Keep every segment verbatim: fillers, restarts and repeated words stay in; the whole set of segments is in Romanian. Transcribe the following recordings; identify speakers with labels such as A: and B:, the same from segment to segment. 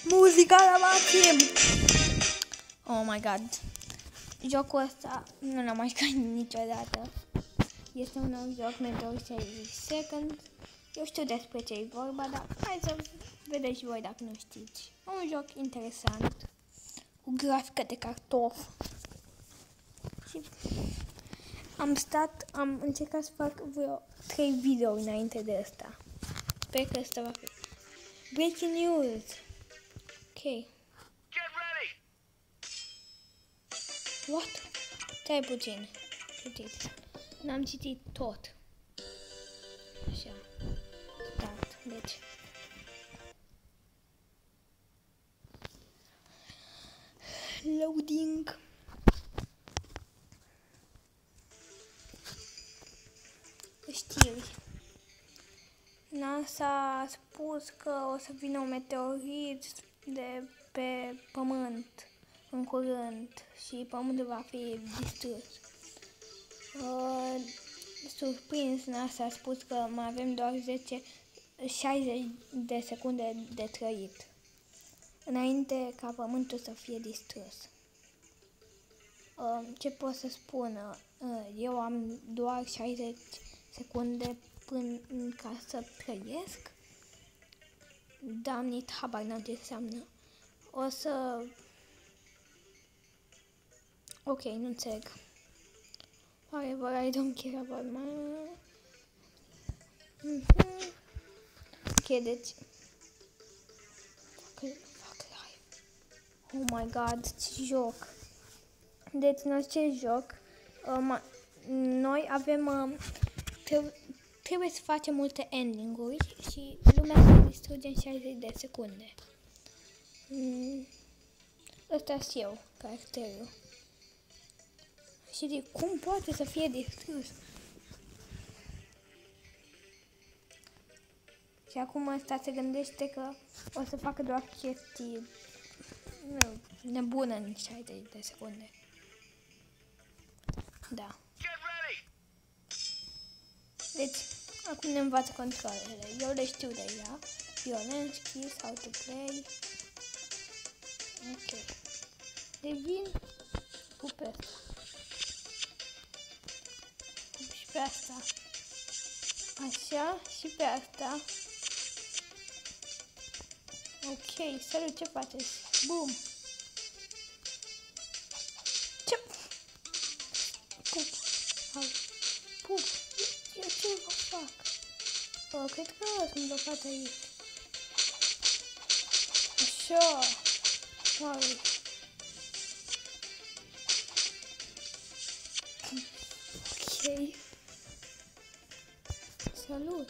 A: Muzica la maxim! Oh my god. Jocul ăsta nu l-am mai jucat niciodată. Este un nou joc, Metro șaizeci Seconds. Eu știu despre ce e vorba, dar hai să vedeți și voi dacă nu știți. Un joc interesant, cu grafică de cartof. Și am stat, am încercat să fac vreo trei video înainte de asta. Sper că asta va fi. Breaking news. Ok. What? Stai puțin. Citit. N-am citit tot. Așa. Start. Deci. Loading. Știri. NASA a spus că o să vină un meteorit de pe Pământ în curând și Pământul va fi distrus. Uh, surprins, NASA a spus că mai avem doar zece șaizeci de secunde de trăit înainte ca Pământul să fie distrus. Uh, ce pot să spun? Uh, eu am doar șaizeci secunde până ca să trăiesc? Da, am nici habar n-am ce înseamnă. O să... Ok, nu înțeleg. Whatever, I don't care about my... Mm-hmm. Ok, deci... Fuck life. Oh my god, ce joc. Deci, în ce joc, uh, noi avem... Uh, trebuie, trebuie să facem multe ending-uri și lumea se distruge în șaizeci de secunde. Mm. Ăsta și eu, caracterul. Și de cum poate să fie distrus? Și acum ăsta se gândește că o să facă doar chestii nu, nebună în șaizeci de secunde. Da. Deci, acum ne învață controlele. Eu le știu deja. Violence, keys, how to play. Ok. Devin cu pe asta. Și pe asta. Așa, și pe asta. Ok, salut, ce faceți? Bum! Ce? Pup! Hai! Pup! Eu ce vă fac? Oh, cred că sunt blocat aici. Așa! Hai! Ok! Salut!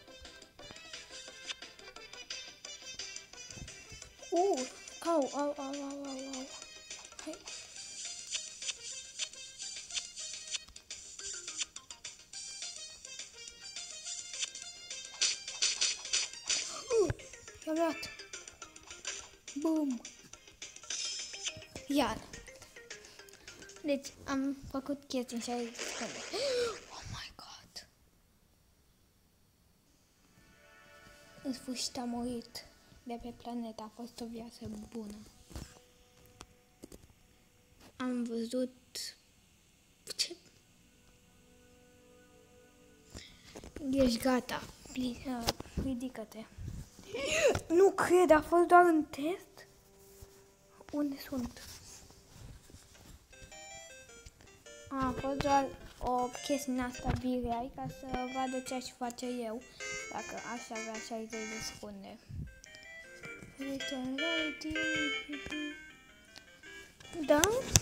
A: Uh! Au, au, au, au, au, au! Hai! Uh! I-am luat! Bum! Iar! Deci am făcut chestii în șaizeci de secunde. Oh my god! În sfârșit a murit de pe planetă, a fost o viață bună. Am văzut... Ce? Ești gata. Uh, ridică-te. Nu cred, a fost doar un test? Unde sunt? A fost doar o chestie în asta birei ca să vadă ce aș face eu dacă aș avea șaizeci de secunde. Da?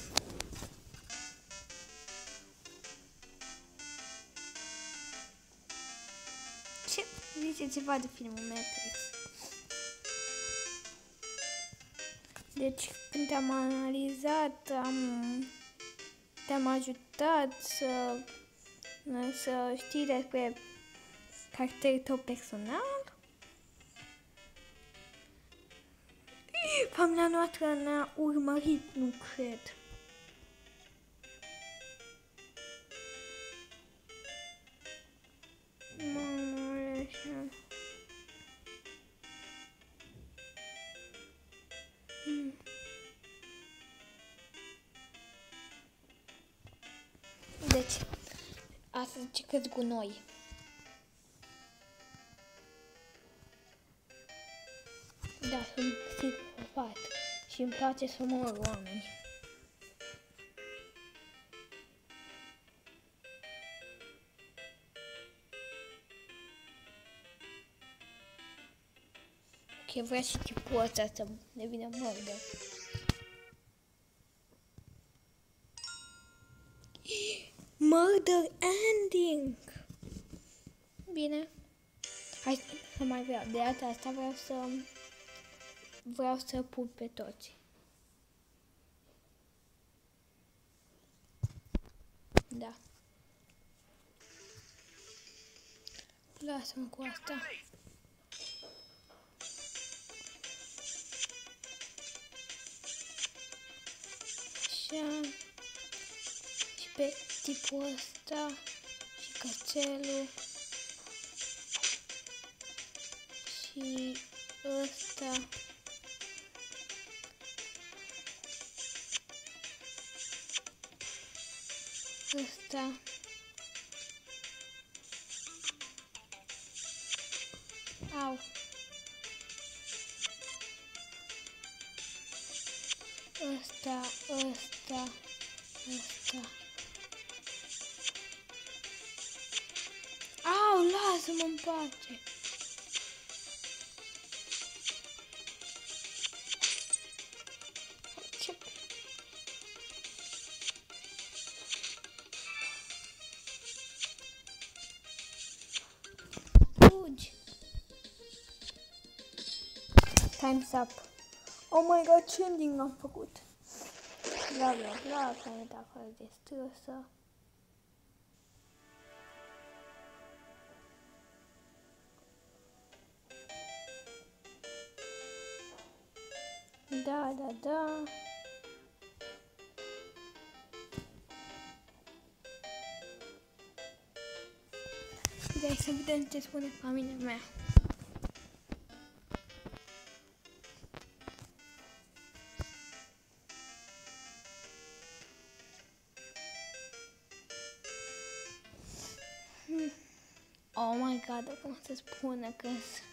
A: Ce? Zice ceva de filmul Matrix. Deci când te-am analizat, am... te-am ajutat să, să știi despre caracterul tău personal. Familia noastră ne-a urmărit, nu cred. Mamă, așa. Uite, asta zice că-s gunoi. Da, sunt psihopat și îmi place să mor oameni. Ok, vreau și tipul ăsta să devină murder. Murder ending! Bine. Hai să mai vreau. De data asta vreau să... Vreau să pup pe toți. Da. Lasă-mă cu asta. Așa. Și pe tipul ăsta. Și cățelul. Și ăsta. Ăsta. Au. Ăsta, ăsta, ăsta. Au, lasă-mă în pace. Ce? Fugi. Time's up. Oh my god, ce ending am făcut? Bla bla bla, planeta acolo distrusă. Da, da, da. Dai să vedem ce spune familia mea. Oh my god, cum să spună că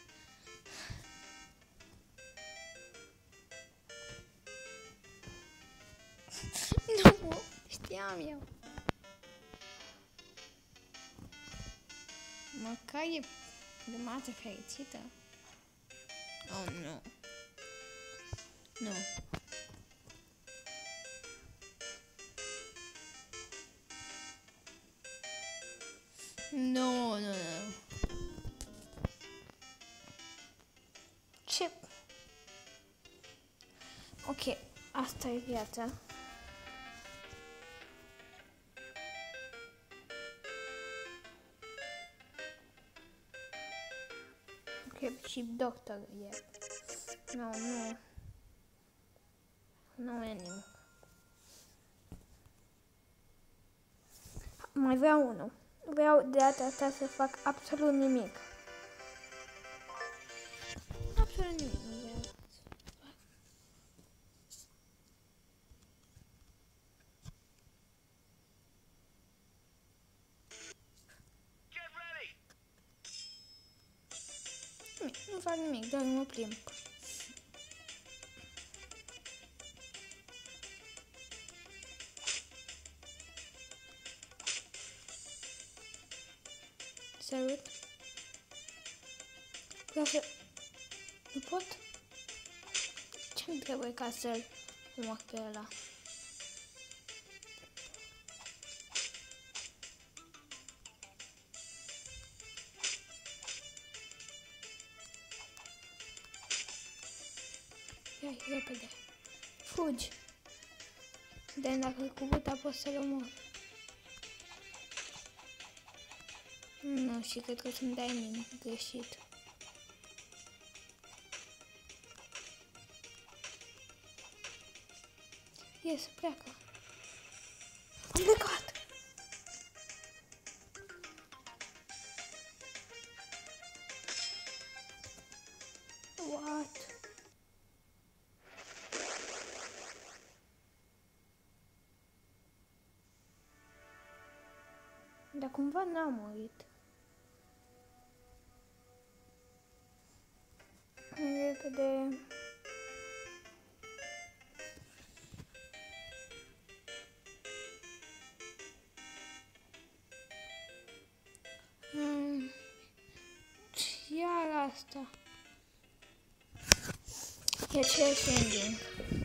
A: nu, știam eu. Măcar e grămadă fericită. Oh, nu. Nu. Nu, nu, nu. Ce? Ok, asta e viața. Ok, și doctor e. Nu, nu. Nu e nimic. Mai vreau unul. Vreau de data asta să fac absolut nimic. Absolut nimic nu vreau. Nimic, nu fac nimic, doar mă plimb. Salut. Vreau să... Nu pot? Ce-mi trebuie ca să-l omor pe ăla? Ia, repede. Fugi. Dar dacă cu buta poți să-l omor. Nu, și cred că sunt timing greșit. Ies, pleacă. Am plecat. What? Dar cumva n-a murit. Repede. Hmm. Iar asta. E același ending.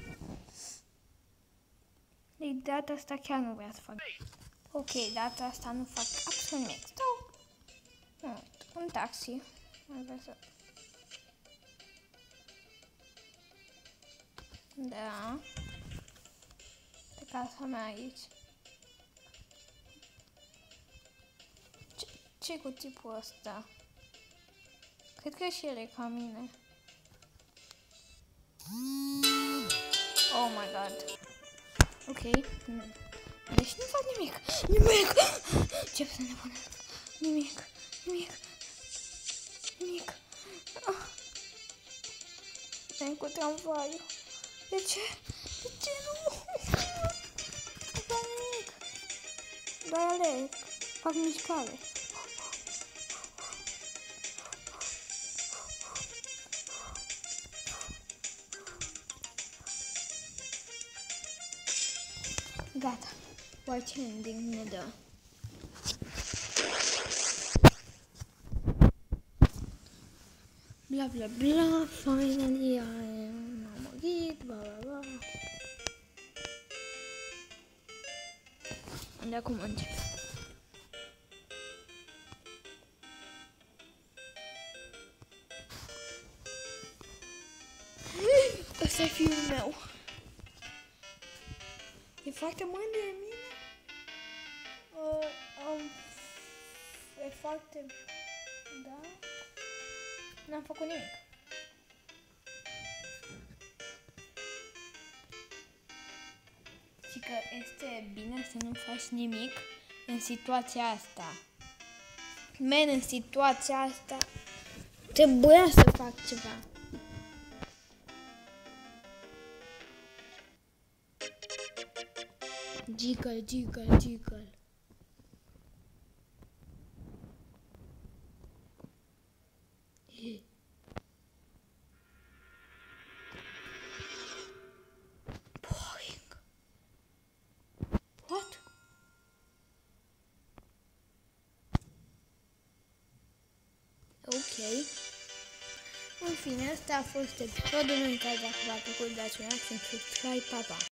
A: De data asta chiar nu vreau să fac. Ok, data asta nu fac absolut nimic. Stau. Nu, un taxi. Mai vreau să... Da. Pe casa mea aici. Ce, ce cu tipul ăsta? Cred că și el e ca mine. Oh my god. Ok. Deci nu fac nimic. Nimic! Ce să ne punem? Nimic. Nimic. Nimic. Ah. Vem cu tramvaiul. De ce? De ce nu? Nu fac nimic. Doar alerg. Fac mișcare. Gata. Oare ce ending ne dă? Bla bla bla, finally I am murit, bla bla bla. De acum încep. Ăsta e fiul meu. E foarte mândru de mine. Uh, um, e foarte... Da? N-am făcut nimic. Și că este bine să nu faci nimic în situația asta. Men, în situația asta trebuia să fac ceva. Jiggle, jiggle, jiggle. Boring. What? Ok. În fine, asta a fost episodul în care dacă v-a plăcut, dați un like, subscribe, pa, pa.